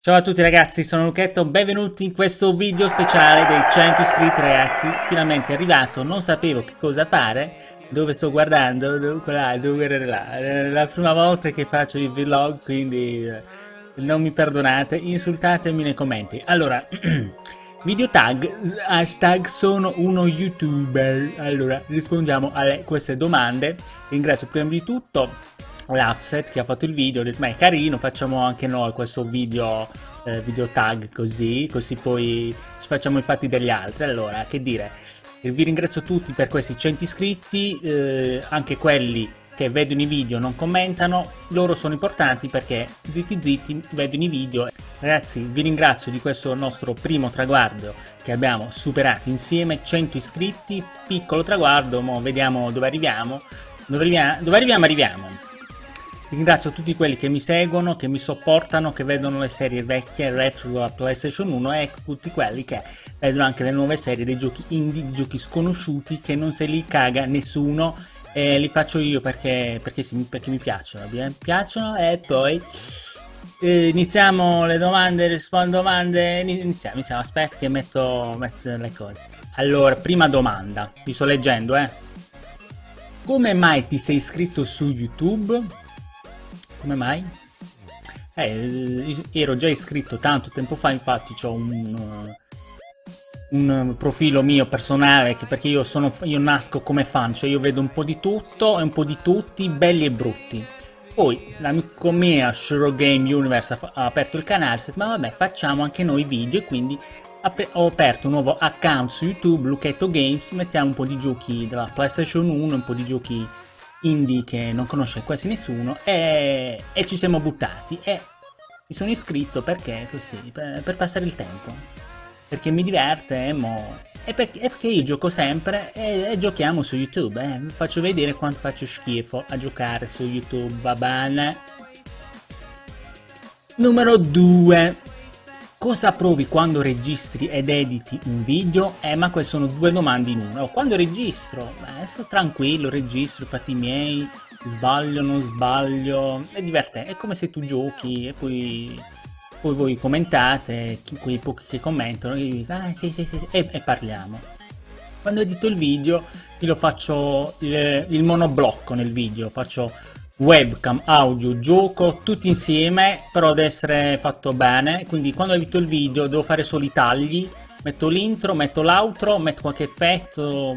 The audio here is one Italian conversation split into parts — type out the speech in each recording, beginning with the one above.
Ciao a tutti ragazzi, sono Luchetto, benvenuti in questo video speciale dei 100 iscritti ragazzi. Finalmente è arrivato, non sapevo che cosa fare, dove sto guardando, dove là, dove era là. È la prima volta che faccio il vlog, quindi non mi perdonate, insultatemi nei commenti. Allora, video tag, hashtag sono uno youtuber. Allora, rispondiamo a queste domande. Ringrazio prima di tutto l'Offset che ha fatto il video, ho detto ma è carino, facciamo anche noi questo video, video tag così poi ci facciamo i fatti degli altri. Allora, che dire, vi ringrazio tutti per questi 100 iscritti, anche quelli che vedono i video non commentano, loro sono importanti perché zitti zitti vedono i video. Ragazzi, vi ringrazio di questo nostro primo traguardo che abbiamo superato insieme, 100 iscritti, piccolo traguardo, ma vediamo dove arriviamo. Dove arriviamo. Ringrazio tutti quelli che mi seguono, che mi sopportano, che vedono le serie vecchie, retro a PlayStation 1 e tutti quelli che vedono anche le nuove serie dei giochi indie, giochi sconosciuti che non se li caga nessuno e li faccio io perché mi piacciono, mi piacciono e poi iniziamo le domande, rispondo domande, iniziamo, aspetta che metto le cose. Allora, prima domanda, vi sto leggendo come mai ti sei iscritto su YouTube? Come mai? Ero già iscritto tanto tempo fa, infatti ho un profilo mio personale perché io nasco come fan, cioè io vedo un po' di tutto e un po' di tutti, belli e brutti. Poi l'amico mio Shiro Game Universe ha aperto il canale, ho detto ma vabbè facciamo anche noi video e quindi ho aperto un nuovo account su YouTube, Luchetto Games, mettiamo un po' di giochi della PlayStation 1, un po' di giochi indie che non conosce quasi nessuno e ci siamo buttati e mi sono iscritto perché così, per passare il tempo, perché mi diverte e perché io gioco sempre e giochiamo su YouTube, vi faccio vedere quanto faccio schifo a giocare su YouTube, va bene? Numero 2. Cosa provi quando registri ed editi un video? Ma queste sono due domande in una. Quando registro? Sto tranquillo, registro, fatti miei, sbaglio, non sbaglio, è divertente, è come se tu giochi e poi voi commentate, quei pochi che commentano, io dico, sì, e parliamo. Quando edito il video, io lo faccio il monoblocco nel video, faccio webcam, audio, gioco, tutti insieme, però deve essere fatto bene, quindi quando edito il video devo fare solo i tagli, metto l'intro, metto l'outro, metto qualche effetto,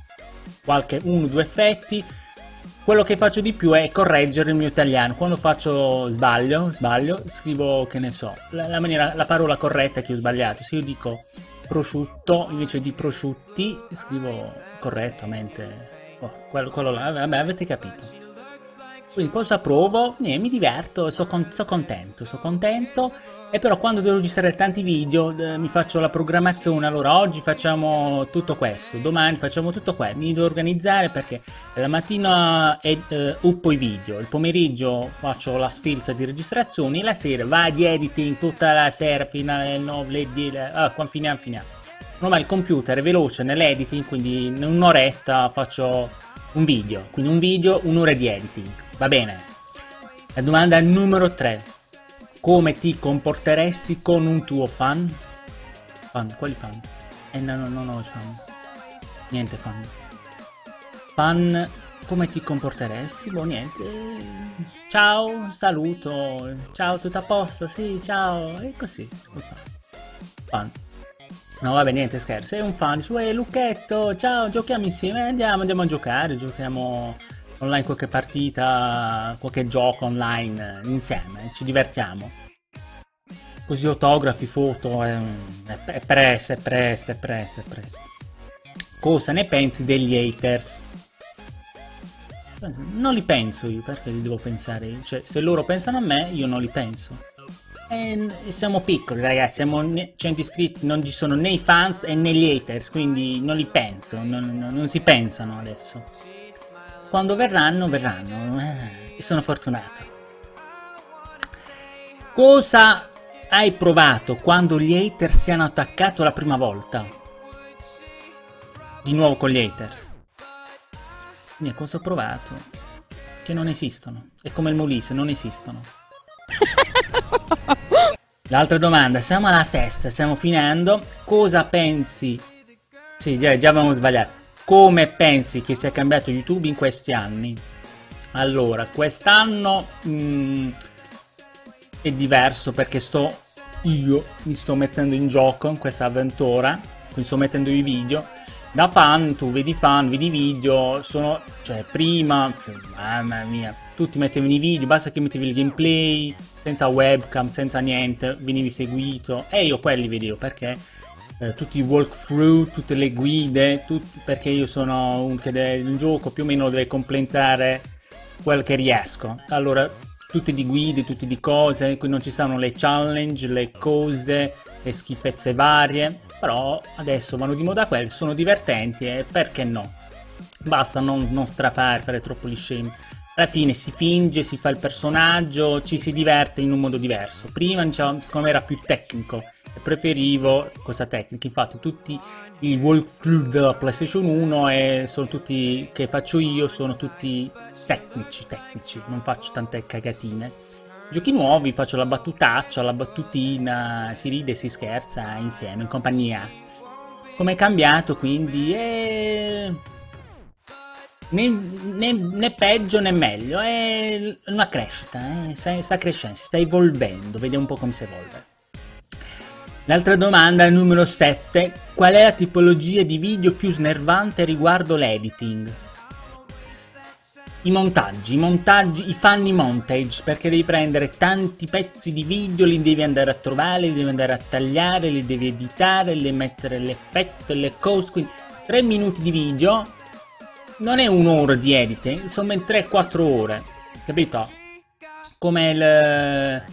uno o due effetti. Quello che faccio di più è correggere il mio italiano, quando faccio sbaglio, scrivo, che ne so, la parola corretta che ho sbagliato, se io dico prosciutto invece di prosciutti, scrivo correttamente, quello là, vabbè avete capito. Quindi cosa provo? Mi diverto, sono contento, e però quando devo registrare tanti video mi faccio la programmazione, allora oggi facciamo tutto questo, domani facciamo tutto questo, mi devo organizzare perché la mattina uppo i video, il pomeriggio faccio la sfilza di registrazioni, la sera va di editing tutta la sera fino alle 9, quando finiamo. Ormai il computer è veloce nell'editing, quindi in un'oretta faccio un video, quindi un video, un'ora di editing. Va bene. La domanda numero 3. Come ti comporteresti con un tuo fan? Quali fan? No, fan. Niente fan. Fan, come ti comporteresti? Boh, niente. Ciao, saluto. Ciao, tutto a posto? Sì, ciao. E così. Fan. No, vabbè, niente, scherzo. Sei un fan. Su, Lucchetto, ciao, giochiamo insieme. Andiamo a giocare. Giochiamo online qualche partita, qualche gioco online insieme, ci divertiamo. Così autografi, foto, è presto. Cosa ne pensi degli haters? Non li penso io, perché li devo pensare io? Cioè, se loro pensano a me, io non li penso. E siamo piccoli ragazzi, siamo 100 iscritti, non ci sono né i fans né gli haters, quindi non li penso, non si pensano adesso. Quando verranno, e sono fortunato. Cosa hai provato quando gli haters si hanno attaccato la prima volta? Di nuovo con gli haters. Cosa ho provato? Che non esistono. È come il Molise, non esistono. L'altra domanda, siamo alla sesta, stiamo finendo. Cosa pensi? Sì, già avevamo sbagliato. Come pensi che sia cambiato YouTube in questi anni? Allora, quest'anno è diverso perché io mi sto mettendo in gioco in questa avventura, quindi sto mettendo i video. Da fan, vedi video, cioè prima, mamma mia, tutti mettevano i video, basta che mettevi il gameplay, senza webcam, senza niente, venivi seguito, e io quelli vedevo, perché tutti i walkthrough, tutte le guide, perché io sono un che il gioco più o meno deve completare quel che riesco, allora tutte di guide, tutte di cose, qui non ci stanno le challenge, le cose, le schifezze varie, però adesso vanno di moda quelli, sono divertenti e perché no? Basta non strafare, fare troppo gli scemi. Alla fine si finge, si fa il personaggio, ci si diverte in un modo diverso. Prima, diciamo, secondo me era più tecnico e preferivo questa tecnica. Infatti tutti i walkthrough della PlayStation 1 sono tutti che faccio io, sono tutti tecnici, non faccio tante cagatine. Giochi nuovi, faccio la battutaccia, la battutina, si ride, si scherza insieme, in compagnia. Come è cambiato quindi? Né peggio né meglio, è una crescita, sta crescendo, si sta evolvendo, vediamo un po' come si evolve. L'altra domanda, numero 7, qual è la tipologia di video più snervante riguardo l'editing? I montaggi, i funny montage, perché devi prendere tanti pezzi di video, li devi andare a trovare, li devi andare a tagliare, li devi editare, li mettere l'effetto, le cose, quindi 3 minuti di video non è un'ora di editing, sono ben 3-4 ore, capito? Come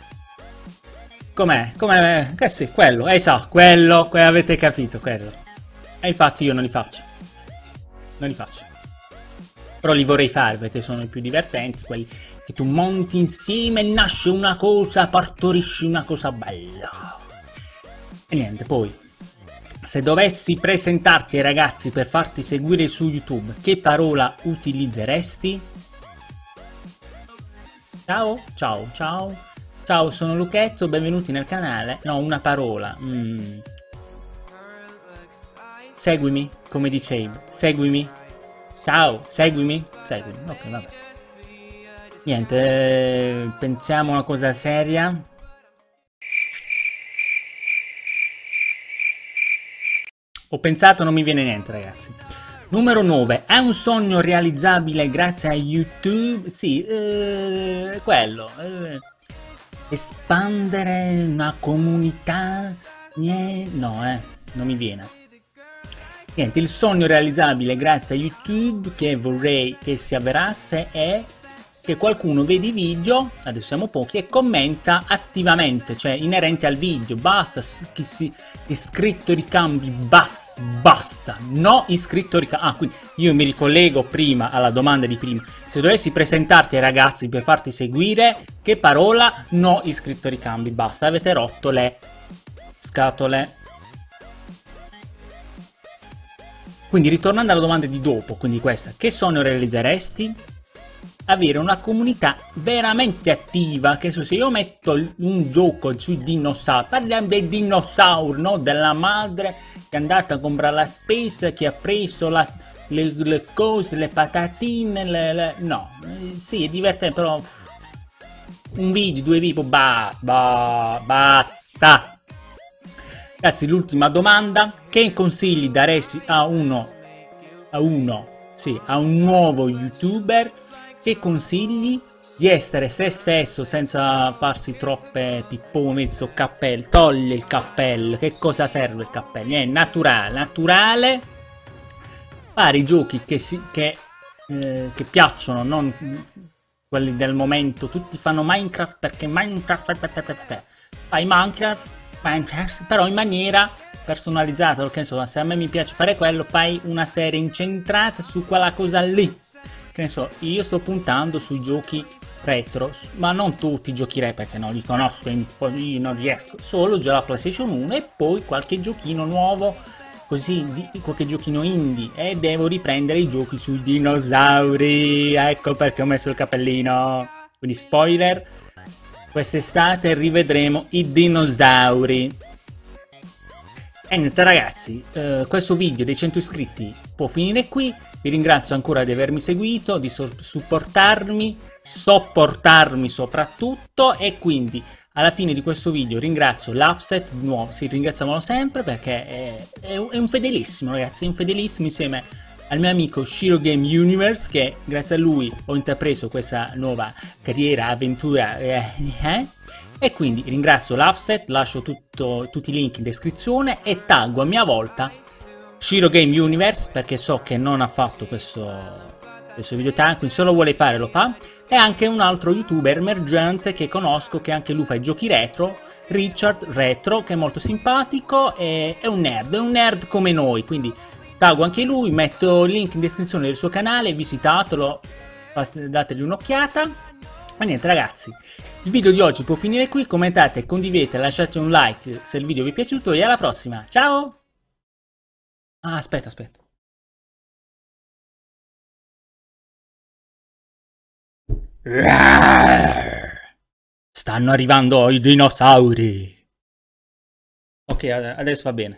Com'è? Che sì, quello, esatto, quello avete capito, quello. E infatti io non li faccio. Però li vorrei fare perché sono i più divertenti, quelli che tu monti insieme e nasce una cosa, partorisci una cosa bella. E niente, poi, se dovessi presentarti ai ragazzi per farti seguire su YouTube, che parola utilizzeresti? Ciao, sono Luchetto, benvenuti nel canale. No, una parola. Seguimi, come dicevi, seguimi. Ciao, seguimi. Ok, vabbè. Niente, pensiamo a una cosa seria. Ho pensato, non mi viene niente, ragazzi. Numero 9. È un sogno realizzabile grazie a YouTube? Sì, quello. Espandere una comunità? No, non mi viene. Niente, il sogno realizzabile grazie a YouTube che vorrei che si avverasse è che qualcuno vede i video, adesso siamo pochi, e commenta attivamente, cioè inerenti al video. Basta che si iscritto ricambi, basta, no iscritto ricambi. Ah, quindi io mi ricollego prima alla domanda di prima. Se dovessi presentarti ai ragazzi per farti seguire, che parola? No iscritto ricambi, basta, avete rotto le scatole. Quindi ritornando alla domanda di dopo, quindi questa, che sogno realizzeresti? Avere una comunità veramente attiva, che se io metto un gioco sui dinosauri, parliamo dei dinosauri, no? Della madre che è andata a comprare la spesa, che ha preso le cose, le patatine, no, sì è divertente, però un video, 2 video, basta. Ragazzi, l'ultima domanda, che consigli daresti a un nuovo youtuber? Che consigli? Di essere se stesso senza farsi troppe pippone, mezzo cappello, toglie il cappello, che cosa serve il cappello? È naturale, fare i giochi che piacciono, non quelli del momento, tutti fanno Minecraft perché Minecraft, fai Minecraft, però in maniera personalizzata, perché insomma se a me mi piace fare quello, fai una serie incentrata su quella cosa lì. Che ne so, io sto puntando sui giochi retro, ma non tutti i giochi retro perché non li conosco, io non riesco, solo già la PlayStation 1 e poi qualche giochino nuovo, così, qualche giochino indie, e devo riprendere i giochi sui dinosauri, ecco perché ho messo il cappellino, quindi spoiler, quest'estate rivedremo i dinosauri. E niente ragazzi, questo video dei 100 iscritti può finire qui. Vi ringrazio ancora di avermi seguito, di sopportarmi soprattutto, e quindi alla fine di questo video ringrazio l'Offset di nuovo, sì, ringraziamolo sempre perché è un fedelissimo ragazzi, è un fedelissimo insieme al mio amico Shiro Game Universe, che grazie a lui ho intrapreso questa nuova carriera, avventura, e quindi ringrazio l'Offset, lascio tutti i link in descrizione e taggo a mia volta Shiro Game Universe perché so che non ha fatto questo video tag, quindi se lo vuole fare lo fa, e anche un altro youtuber emergente che conosco che anche lui fa i giochi retro, Richard Retro, che è molto simpatico e è un nerd come noi, quindi taggo anche lui, metto il link in descrizione del suo canale, visitatelo, dategli un'occhiata. E niente ragazzi, il video di oggi può finire qui, commentate, condividete, lasciate un like se il video vi è piaciuto e alla prossima, ciao! Ah, aspetta. Stanno arrivando i dinosauri! Ok, adesso va bene.